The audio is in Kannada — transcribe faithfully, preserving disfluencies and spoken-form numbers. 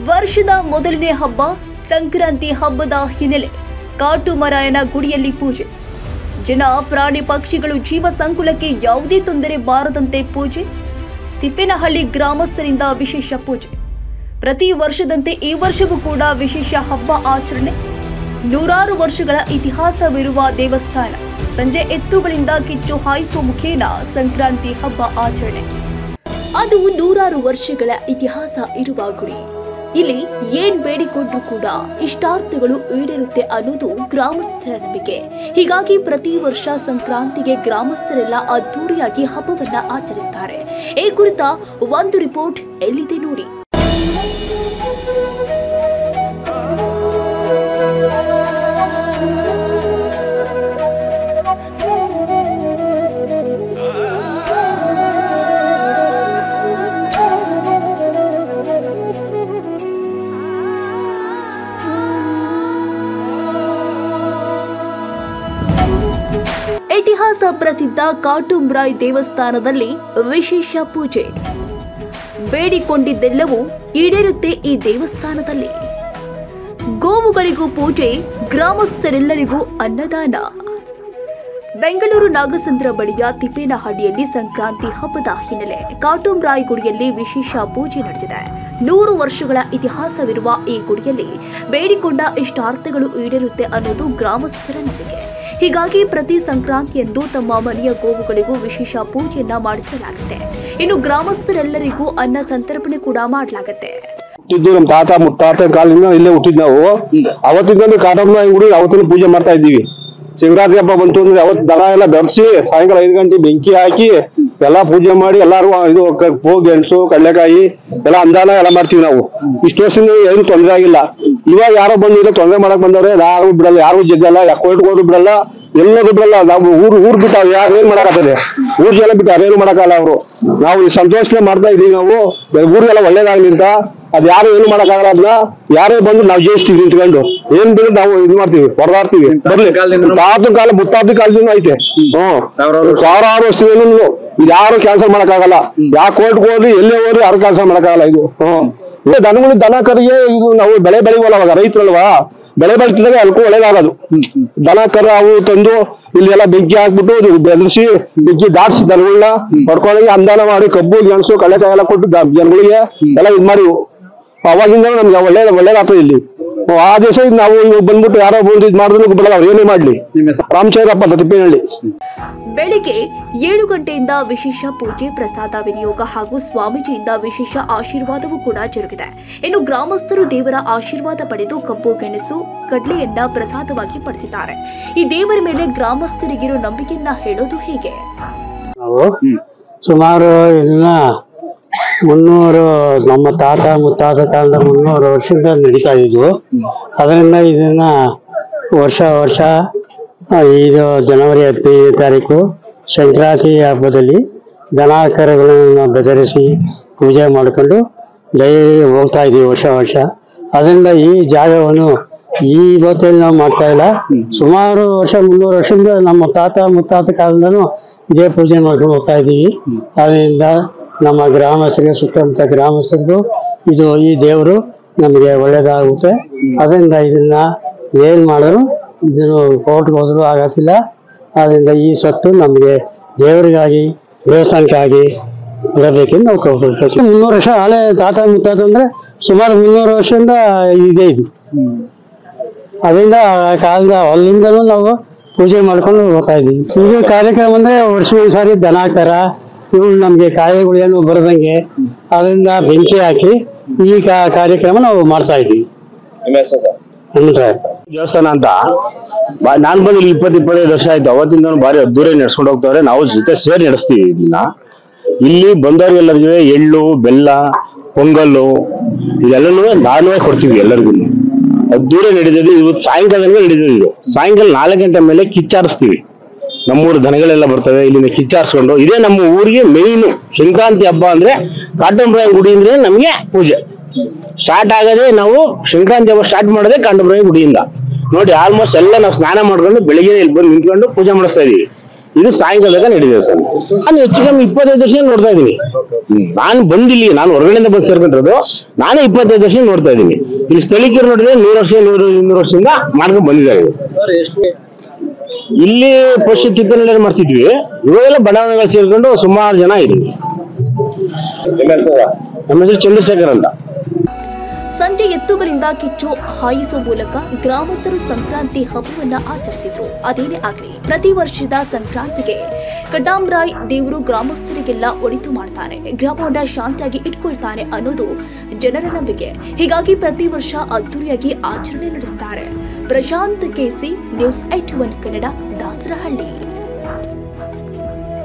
ವರ್ಷದ ಮೊದಲನೇ ಹಬ್ಬ ಸಂಕ್ರಾಂತಿ ಹಬ್ಬದ ಹಿನ್ನೆಲೆ ಕಾಟುಮರಾಯನ ಗುಡಿಯಲ್ಲಿ ಪೂಜೆ. ಜನ ಪ್ರಾಣಿ ಪಕ್ಷಿಗಳು ಜೀವ ಸಂಕುಲಕ್ಕೆ ಯಾವುದೇ ತೊಂದರೆ ಬಾರದಂತೆ ಪೂಜೆ. ತಿಪ್ಪೇನಹಳ್ಳಿ ಗ್ರಾಮಸ್ಥರಿಂದ ವಿಶೇಷ ಪೂಜೆ. ಪ್ರತಿ ವರ್ಷದಂತೆ ಈ ವರ್ಷವೂ ಕೂಡ ವಿಶೇಷ ಹಬ್ಬ ಆಚರಣೆ. ನೂರಾರು ವರ್ಷಗಳ ಇತಿಹಾಸವಿರುವ ದೇವಸ್ಥಾನ. ಸಂಜೆ ಎತ್ತುಗಳಿಂದ ಕಿಚ್ಚು ಹಾಯಿಸುವ ಮುಖೇನ ಸಂಕ್ರಾಂತಿ ಹಬ್ಬ ಆಚರಣೆ. ಅದು ನೂರಾರು ವರ್ಷಗಳ ಇತಿಹಾಸ ಇರುವ ಗುಡಿ. ಇಲ್ಲಿ ಏನ್ ಬೇಡಿಕೊಂಡ್ರು ಕೂಡ ಇಷ್ಟಾರ್ಥಗಳು ಈಡೇರುತ್ತೆ ಅನ್ನೋದು ಗ್ರಾಮಸ್ಥರ ನಂಬಿಕೆ. ಹೀಗಾಗಿ ಪ್ರತಿ ವರ್ಷ ಸಂಕ್ರಾಂತಿಗೆ ಗ್ರಾಮಸ್ಥರೆಲ್ಲ ಅದ್ದೂರಿಯಾಗಿ ಹಬ್ಬವನ್ನ ಆಚರಿಸುತ್ತಾರೆ. ಈ ಕುರಿತ ಒಂದು ರಿಪೋರ್ಟ್ ಎಲ್ಲಿದೆ ನೋಡಿ. ಇತಿಹಾಸ ಪ್ರಸಿದ್ಧ ಕಾಟುಮರಾಯ್ ದೇವಸ್ಥಾನದಲ್ಲಿ ವಿಶೇಷ ಪೂಜೆ. ಬೇಡಿಕೊಂಡಿದ್ದೆಲ್ಲವೂ ಈಡೇರುತ್ತೆ ಈ ದೇವಸ್ಥಾನದಲ್ಲಿ. ಗೋವುಗಳಿಗೂ ಪೂಜೆ, ಗ್ರಾಮಸ್ಥರೆಲ್ಲರಿಗೂ ಅನ್ನದಾನ. ಬೆಂಗಳೂರು ನಾಗಸಂದ್ರ ಬಳಿಯ ತಿಪ್ಪೇನಹಳ್ಳಿಯಲ್ಲಿ ಸಂಕ್ರಾಂತಿ ಹಬ್ಬದ ಹಿನ್ನೆಲೆ ಕಾಟುಮರಾಯ್ ಗುಡಿಯಲ್ಲಿ ವಿಶೇಷ ಪೂಜೆ ನಡೆದಿದೆ. ನೂರು ವರ್ಷಗಳ ಇತಿಹಾಸವಿರುವ ಈ ಗುಡಿಯಲ್ಲಿ ಬೇಡಿಕೊಂಡ ಇಷ್ಟಾರ್ಥಗಳು ಈಡೇರುತ್ತೆ ಅನ್ನೋದು ಗ್ರಾಮಸ್ಥರ ನಂಬಿಕೆ. ಹೀಗಾಗಿ ಪ್ರತಿ ಸಂಕ್ರಾಂತಿಯಂದು ತಮ್ಮ ಮನೆಯ ಗೋವುಗಳಿಗೂ ವಿಶೇಷ ಪೂಜೆಯನ್ನ ಮಾಡಿಸಲಾಗುತ್ತೆ. ಇನ್ನು ಗ್ರಾಮಸ್ಥರೆಲ್ಲರಿಗೂ ಅನ್ನ ಸಂತರ್ಪಣೆ ಕೂಡ ಮಾಡಲಾಗುತ್ತೆ. ನಮ್ಮ ತಾತ ಮುತ್ತಾತ ಕಾಲದಿಂದ ಇಲ್ಲೇ ಹುಟ್ಟಿದ್ ನಾವು. ಅವತ್ತಿಂದ ಕಾಟುಮರಾಯ್ ಗುಡಿ ಅವತ್ತಿನ ಪೂಜೆ ಮಾಡ್ತಾ ಇದ್ದೀವಿ. ಸಂಕ್ರಾಂತಿ ಹಬ್ಬ ಬಂತು ಅಂದ್ರೆ ಅವತ್ತು ದನ ಎಲ್ಲ ಬೆರೆಸಿ ಸಾಯಂಕಾಲ ಐದು ಗಂಟೆ ಬೆಂಕಿ ಹಾಕಿ ಎಲ್ಲಾ ಪೂಜೆ ಮಾಡಿ ಎಲ್ಲಾರು ಇದು ಹೂ ಗೆಣಸು ಕಡಲೆಕಾಯಿ ಎಲ್ಲ ಅಂದಾನ ಎಲ್ಲ ಮಾಡ್ತೀವಿ ನಾವು. ಇಷ್ಟು ವರ್ಷದಿಂದ ಏನು ತೊಂದರೆ ಆಗಿಲ್ಲ. ಇವಾಗ ಯಾರೋ ಬಂದಿರೋ ತೊಂದರೆ ಮಾಡಕ್ ಬಂದವ್ರೆ, ಯಾರು ಬಿಡಲ್ಲ, ಯಾರು ಜಗ್ಗಲ್ಲ, ಕೋರ್ಟ್ಗೋದ್ರು ಬಿಡಲ್ಲ, ಎಲ್ಲರೂ ಬಿಡಲ್ಲ. ನಾವು ಊರ್ ಊರ್ ಬಿಟ್ಟಾವ್, ಯಾರು ಏನ್ ಮಾಡಕ್ಕಾಗ್ತದೆ? ಊರ್ ಜನ ಬಿಟ್ಟು ಅದೇನು ಮಾಡಕ್ಕಾಗಲ್ಲ. ಅವರು ನಾವು ಸಂತೋಷನೆ ಮಾಡ್ತಾ ಇದೀವಿ. ನಾವು ಊರಿಗೆಲ್ಲ ಒಳ್ಳೇದಾಗ್ಲಿ ಅಂತ ಅದ್ ಯಾರು ಏನು ಮಾಡಕ್ಕಾಗಲ್ಲ. ಅದನ್ನ ಯಾರೇ ಬಂದು ನಾವು ಜಯಿಸ್ತೀವಿ ನಿಂತ್ಕೊಂಡು. ಏನ್ ಬಿಟ್ಟು ನಾವು ಇದು ಮಾಡ್ತೀವಿ, ಹೊರದಾಡ್ತೀವಿ. ಬರ್ಲಿ ತಾತ ಕಾಲ ಮುತ್ತಾದ ಕಾಲದಿಂದ ಐತೆ. ಹ್ಮ್ ಸಾವಿರಾರು ವರ್ಷದಿಂದ ಯಾರು ಕ್ಯಾನ್ಸಲ್ ಮಾಡಕ್ಕಾಗಲ್ಲ. ಯಾವ ಕೋರ್ಟ್ಗೆ ಹೋಗ್ಲಿ ಎಲ್ಲೇ ಹೋಗ್ಲಿ ಯಾರು ಕ್ಯಾನ್ಸಲ್ ಮಾಡಕ್ಕಾಗಲ್ಲ. ಇದು ಹ್ಮ್ ದನಗಳು ದನ ಕರಿಗೆ ಇದು ನಾವು ಬೆಳೆ ಬೆಳಿವಲ್ಲ. ಅವಾಗ ರೈತರಲ್ವಾ, ಬೆಳೆ ಬೆಳಿತಿದಾಗ ಅಲ್ಕೂ ಒಳ್ಳೇದಾಗದು. ದನ ಕರ ಅವು ತಂದು ಇಲ್ಲಿ ಎಲ್ಲ ಬೆಂಕಿ ಹಾಕ್ಬಿಟ್ಟು ಬೆದರಿಸಿ ಬೆಂಕಿ ದಾಟ್ಸಿ ದನಗಳನ್ನ ಹೊಡ್ಕೊಂಡೋಗಿ ಅಂದಾನ ಮಾಡಿ ಕಬ್ಬು ಗೆಣಸು ಕಡಲೆಕಾಯಿ ಎಲ್ಲ ಕೊಟ್ಟು ಜನಗಳಿಗೆ ಎಲ್ಲ ಇದ್ ಮಾಡಿ ಅವಾಗಿಂದ ನಮ್ಗೆ ಒಳ್ಳೇದ ಒಳ್ಳೇದಾಗ್ತದೆ ಇಲ್ಲಿ. ಆ ದಿವಸ ನಾವು ಇವಾಗ ಬಂದ್ಬಿಟ್ಟು ಯಾರೋ ಬಂದು ಇದ್ ಮಾಡಿದ್ರು ಬಿಡಲ್ಲ, ಅವ್ರು ಏನೇ ಮಾಡ್ಲಿ. ರಾಮಚಂದ್ರಪ್ಪ ತಿಪ್ಪೇನಹಳ್ಳಿ. ಬೆಳಿಗ್ಗೆ ಏಳು ಗಂಟೆಯಿಂದ ವಿಶೇಷ ಪೂಜೆ, ಪ್ರಸಾದ ವಿನಿಯೋಗ ಹಾಗೂ ಸ್ವಾಮೀಜಿಯಿಂದ ವಿಶೇಷ ಆಶೀರ್ವಾದವೂ ಕೂಡ ಜರುಗಿದೆ. ಇನ್ನು ಗ್ರಾಮಸ್ಥರು ದೇವರ ಆಶೀರ್ವಾದ ಪಡೆದು ಕಬ್ಬು ಗೆಣಸು ಕಡ್ಲೆಯನ್ನ ಪ್ರಸಾದವಾಗಿ ಪಡೆದಿದ್ದಾರೆ. ಈ ದೇವರ ಮೇಲೆ ಗ್ರಾಮಸ್ಥರಿಗಿರೋ ನಂಬಿಕೆಯನ್ನ ಹೇಳೋದು ಹೇಗೆ? ನಾವು ಸುಮಾರು ಇದನ್ನ ಮುನ್ನೂರು ನಮ್ಮ ತಾತ ಮುತ್ತಾತ ಕಾಲದ ಮುನ್ನೂರು ವರ್ಷದಿಂದ ನಡೀತಾ ಇದ್ವು. ಅದರಿಂದ ಇದನ್ನ ವರ್ಷ ವರ್ಷ ಇದು ಜನವರಿ ಹದಿನೈದನೇ ತಾರೀಕು ಸಂಕ್ರಾಂತಿ ಹಬ್ಬದಲ್ಲಿ ದನ ಕರುಗಳನ್ನು ಬೆದರಿಸಿ ಪೂಜೆ ಮಾಡ್ಕೊಂಡು ಡೈಲಿ ಹೋಗ್ತಾ ಇದೀವಿ ವರ್ಷ ವರ್ಷ. ಅದರಿಂದ ಈ ಜಾಗವನ್ನು ಈ ಇವತ್ತಲ್ಲಿ ನಾವು ಮಾಡ್ತಾ ಇಲ್ಲ. ಸುಮಾರು ವರ್ಷ ಮುನ್ನೂರು ವರ್ಷದಿಂದ ನಮ್ಮ ತಾತ ಮುತ್ತಾತ ಕಾಲದಿಂದನೂ ಇದೇ ಪೂಜೆ ಮಾಡ್ಕೊಂಡು ಹೋಗ್ತಾ ಇದ್ದೀವಿ. ಅದರಿಂದ ನಮ್ಮ ಗ್ರಾಮಸ್ಥರಿಗೆ, ಸುತ್ತಮುತ್ತ ಗ್ರಾಮಸ್ಥರಿಗೂ ಇದು ಈ ದೇವರು ನಮಗೆ ಒಳ್ಳೇದಾಗುತ್ತೆ. ಅದರಿಂದ ಇದನ್ನ ಏನ್ ಮಾಡಿದ್ರು ಇದನ್ನು ಕೋರ್ಟ್ಗೆ ಹೋದ್ರು ಆಗತ್ತಿಲ್ಲ. ಅದರಿಂದ ಈ ಸ್ವತ್ತು ನಮಗೆ ದೇವರಿಗಾಗಿ, ದೇವಸ್ಥಾನಕ್ಕಾಗಿ ಇರಬೇಕೆಂದು ನಾವು ಕೋರ್ಕೊಳ್ಬೇಕು. ಮುನ್ನೂರು ವರ್ಷ ಹಳೆ ತಾತ ಮುತ್ತಾತ ಅಂದ್ರೆ ಸುಮಾರು ಮುನ್ನೂರು ವರ್ಷದಿಂದ ಇದೆ ಇದು. ಅದರಿಂದ ಕಾಲದ ಅಲ್ಲಿಂದಲೂ ನಾವು ಪೂಜೆ ಮಾಡ್ಕೊಂಡು ಹೋಗ್ತಾ ಇದ್ದೀವಿ. ಇದು ಕಾರ್ಯಕ್ರಮ ಅಂದ್ರೆ ವರ್ಷಕ್ಕೊಂದ್ಸಾರಿ ದನ ಕರ ಇವು ನಮ್ಗೆ ಕಾಯಿಗಳು ಏನು ಬರದಂಗೆ ಅದರಿಂದ ಬೆಂಕಿ ಹಾಕಿ ಈ ಕಾರ್ಯಕ್ರಮ ನಾವು ಮಾಡ್ತಾ ಇದ್ದೀವಿ. ದೇವಸ್ಥಾನ ಅಂತ ನಾನ್ ಬಂದು ಇಲ್ಲಿ ಇಪ್ಪತ್ ಇಪ್ಪತ್ತೈದು ವರ್ಷ ಆಯ್ತು. ಅವತ್ತಿಂದ ಭಾರಿ ಅದ್ದೂರಿ ನಡ್ಸ್ಕೊಂಡು ಹೋಗ್ತಾರೆ. ನಾವು ಜೊತೆ ಸೇರಿ ನಡೆಸ್ತೀವಿ ಇದನ್ನ. ಇಲ್ಲಿ ಬಂದವ್ರಿಗೆಲ್ಲರಿಗೂ ಎಳ್ಳು, ಬೆಲ್ಲ, ಪೊಂಗಲ್ಲು ಇದೆಲ್ಲನೂ ನಾವೇ ಕೊಡ್ತೀವಿ ಎಲ್ಲರಿಗೂ. ಅದ್ದೂರಿ ನಡೀತದೆ. ಇವತ್ತು ಸಾಯಂಕಾಲದಲ್ಲಿ ನಡೀತದೆ. ಇದು ಸಾಯಂಕಾಲ ನಾಲ್ಕು ಗಂಟೆ ಮೇಲೆ ಕಿಚ್ಚಾರಿಸ್ತೀವಿ. ನಮ್ಮೂರು ದನಗಳೆಲ್ಲ ಬರ್ತವೆ, ಇಲ್ಲಿಂದ ಕಿಚ್ಚಾರಿಸ್ಕೊಂಡು. ಇದೇ ನಮ್ಮ ಊರಿಗೆ ಮೇಯ್ನು ಸಂಕ್ರಾಂತಿ ಹಬ್ಬ ಅಂದ್ರೆ ಕಾಟುಮರಾಯ್ ಗುಡಿ ಅಂದ್ರೆ ನಮ್ಗೆ ಪೂಜೆ ಸ್ಟಾರ್ಟ್ ಆಗದೆ. ನಾವು ಸಂಕ್ರಾಂತಿ ಹಬ್ಬ ಸ್ಟಾರ್ಟ್ ಮಾಡೋದೇ ಕಾಟುಮರಾಯ್ ಗುಡಿಯಿಂದ. ನೋಡಿ ಆಲ್ಮೋಸ್ಟ್ ಎಲ್ಲ ನಾವು ಸ್ನಾನ ಮಾಡ್ಕೊಂಡು ಬೆಳಿಗ್ಗೆ ಇಲ್ಲಿ ಬಂದು ನಿಂತ್ಕೊಂಡು ಪೂಜೆ ಮಾಡಿಸ್ತಾ ಇದೀವಿ. ಇದು ಸಾಯಂಕಾಲದಾಗ ನಡೀತದೆ ಸರ್. ನಾನು ಹೆಚ್ಚು ಕಮ್ಮಿ ಇಪ್ಪತ್ತೈದು ವರ್ಷ ನೋಡ್ತಾ ಇದೀನಿ. ನಾನು ಬಂದಿಲ್ಲಿ ನಾನು ಹೊರಗಡೆಯಿಂದ ಬಂದು ಸೇರ್ಕೊಂಡಿರೋದು ನಾನೇ ಇಪ್ಪತ್ತೈದು ವರ್ಷ ನೋಡ್ತಾ ಇದ್ದೀನಿ. ಇಲ್ಲಿ ಸ್ಥಳೀಕರು ನೋಡಿದ್ರೆ ನೂರು ವರ್ಷ ನೂರು ಇನ್ನೂರು ವರ್ಷದಿಂದ ಮಾಡ್ಕೊಂಡು ಬಂದಿದ್ದಾರೆ. ಇಲ್ಲಿ ಫಸ್ಟ್ ಕಿತ್ತನೆ ಮಾಡ್ತಿದ್ವಿ, ಇವಾಗೆಲ್ಲ ಬಡಾವಣೆಗಳು ಸೇರ್ಕೊಂಡು ಸುಮಾರು ಜನ ಇದೀವಿ. ನಮ್ಮ ಹೆಸರು ಚಂದ್ರಶೇಖರ್ ಅಂತ. ಸಂಜೆ ಎತ್ತುಗಳಿಂದ ಕಿಚ್ಚು ಹಾಯಿಸುವ ಮೂಲಕ ಗ್ರಾಮಸ್ಥರು ಸಂಕ್ರಾಂತಿ ಹಬ್ಬವನ್ನ ಆಚರಿಸಿದ್ರು. ಅದೇನೇ ಆಗಲಿ, ಪ್ರತಿ ವರ್ಷದ ಸಂಕ್ರಾಂತಿಗೆ ಕಡಾಂಬ್ರಾಯ್ ದೇವರು ಗ್ರಾಮಸ್ಥರಿಗೆಲ್ಲ ಒಳಿತು ಮಾಡ್ತಾನೆ, ಗ್ರಾಮವನ್ನ ಶಾಂತಿಯಾಗಿ ಇಟ್ಕೊಳ್ತಾನೆ ಅನ್ನೋದು ಜನರ ನಂಬಿಕೆ. ಹೀಗಾಗಿ ಪ್ರತಿ ವರ್ಷ ಅದ್ದೂರಿಯಾಗಿ ಆಚರಣೆ ನಡೆಸ್ತಾರೆ. Prashant KC, news A T one Kannada, Dasarahalli.